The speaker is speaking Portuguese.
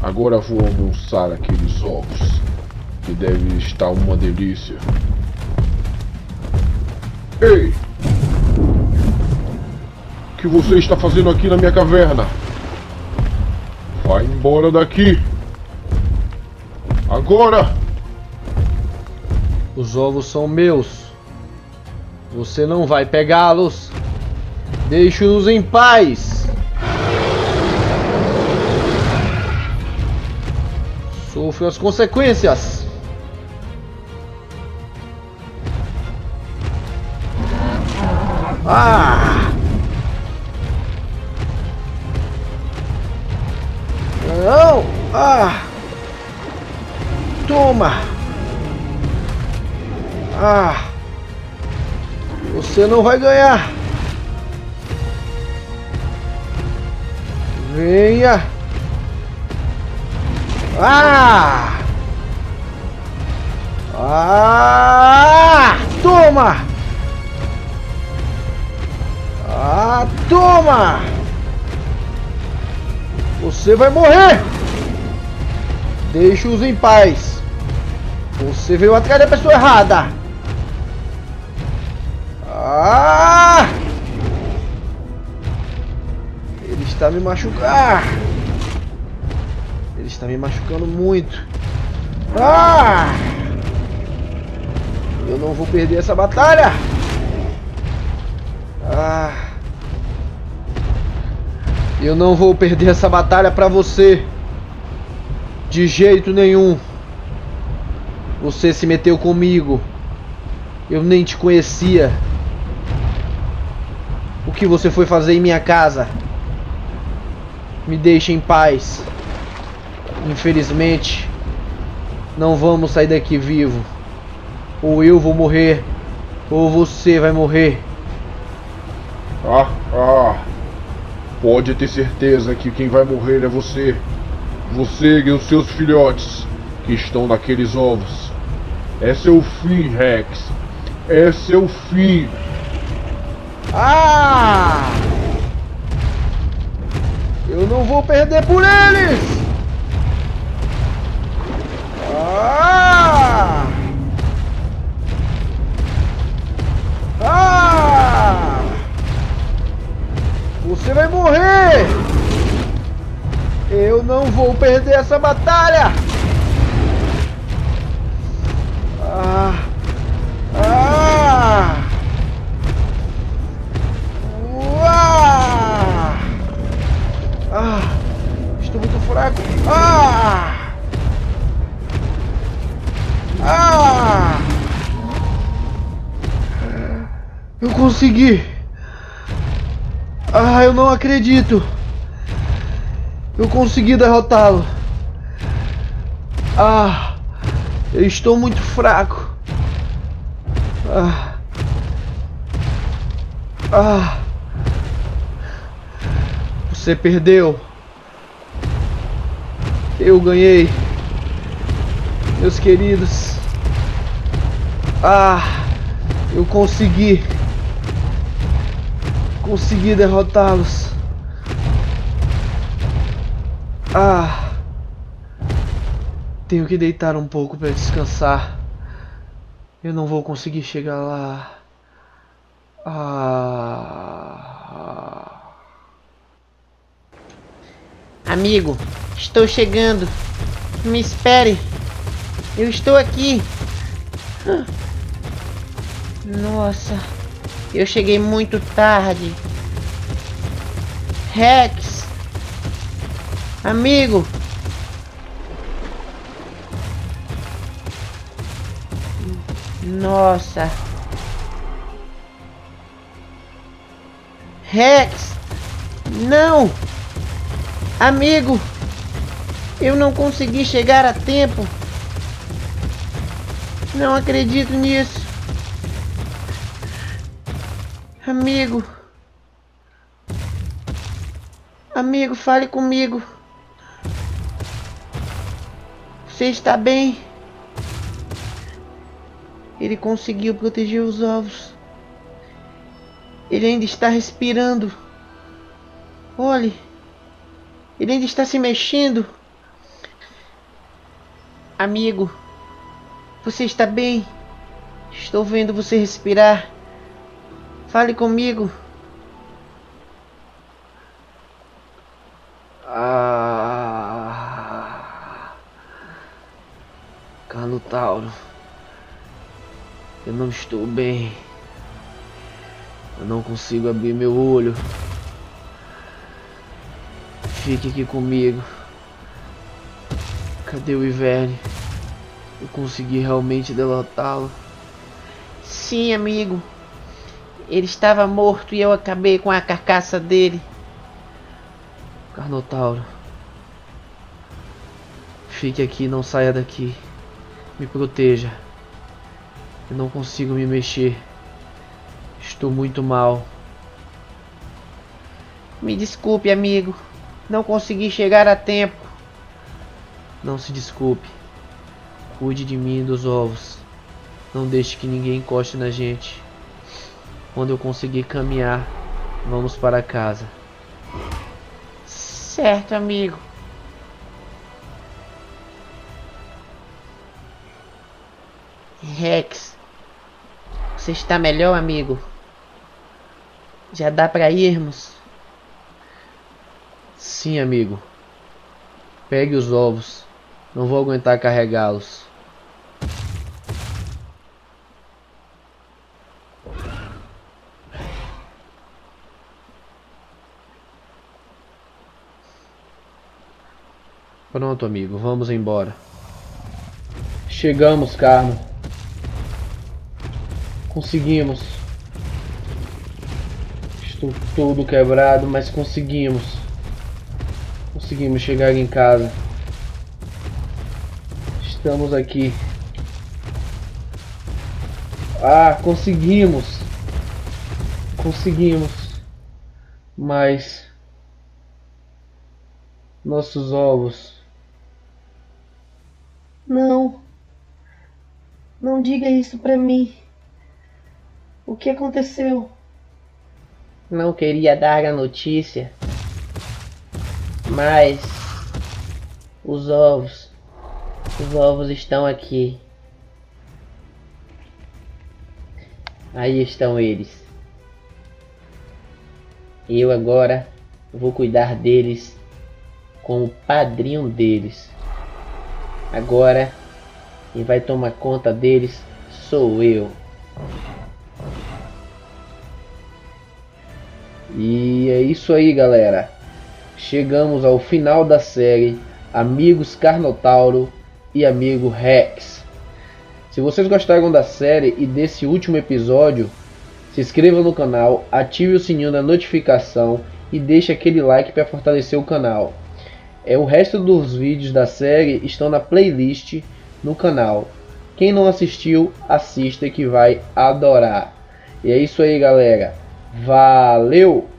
Agora vou almoçar aqueles ovos, que deve estar uma delícia. Ei! O que você está fazendo aqui na minha caverna? Vai embora daqui! Agora! Os ovos são meus. Você não vai pegá-los. Deixe-nos em paz. Sofra as consequências. Ah! Não! Ah! Toma! Ah! Você não vai ganhar! Venha! Ah! Ah! Toma! Ah! Toma! Você vai morrer! Deixe-os em paz. Você veio atrás da pessoa errada. Ah! Ele está me machucando. Ele está me machucando muito. Ah! Eu não vou perder essa batalha. Ah! Eu não vou perder essa batalha pra você. De jeito nenhum. Você se meteu comigo. Eu nem te conhecia. O que você foi fazer em minha casa? Me deixe em paz. Infelizmente, não vamos sair daqui vivo. Ou eu vou morrer, ou você vai morrer. Pode ter certeza que quem vai morrer é você. Você e os seus filhotes que estão naqueles ovos. É seu fim, Rex. É seu fim. Ah! Eu não vou perder por eles! Ah! Ah! Você vai morrer! Eu não vou perder essa batalha! Ah! Ah! Uau! Ah! Estou muito fraco! Ah! Ah! Eu consegui! Ah, eu não acredito! Eu consegui derrotá-lo! Ah! Eu estou muito fraco! Ah! Ah! Você perdeu! Eu ganhei! Meus queridos! Ah! Eu consegui! Consegui derrotá-los! Ah! Tenho que deitar um pouco para descansar. Eu não vou conseguir chegar lá. Ah! Amigo, estou chegando. Me espere. Eu estou aqui. Nossa, eu cheguei muito tarde. Rex, amigo. Nossa. Rex, não. Amigo, eu não consegui chegar a tempo. Não acredito nisso. Amigo. Amigo, fale comigo. Você está bem? Ele conseguiu proteger os ovos. Ele ainda está respirando. Olhe. Ele ainda está se mexendo. Amigo, você está bem? Estou vendo você respirar. Fale comigo. Carnotauro, eu não estou bem. Eu não consigo abrir meu olho. Fique aqui comigo. Cadê o Iverne? Eu consegui realmente derrotá-lo? Sim, amigo. Ele estava morto e eu acabei com a carcaça dele. Carnotauro, fique aqui e não saia daqui. Me proteja. Eu não consigo me mexer. Estou muito mal. Me desculpe, amigo. Não consegui chegar a tempo. Não se desculpe. Cuide de mim e dos ovos. Não deixe que ninguém encoste na gente. Quando eu conseguir caminhar, vamos para casa. Certo, amigo. Rex, você está melhor, amigo? Já dá para irmos? Sim, amigo. Pegue os ovos. Não vou aguentar carregá-los. Pronto, amigo. Vamos embora. Chegamos, Carno. Conseguimos. Estou todo quebrado, mas conseguimos. Conseguimos chegar em casa. Estamos aqui. Ah, conseguimos. Conseguimos. Mas nossos ovos. Não. Não diga isso pra mim. O que aconteceu? Não queria dar a notícia, mas os ovos estão aqui. Aí estão eles. Eu agora vou cuidar deles como padrinho deles. Agora quem vai tomar conta deles sou eu. E é isso aí, galera. Chegamos ao final da série Amigos Carnotauro e Amigo Rex. Se vocês gostaram da série e desse último episódio, se inscreva no canal, ative o sininho da notificação e deixe aquele like para fortalecer o canal. O resto dos vídeos da série estão na playlist no canal. Quem não assistiu, assista que vai adorar. E é isso aí, galera. Valeu!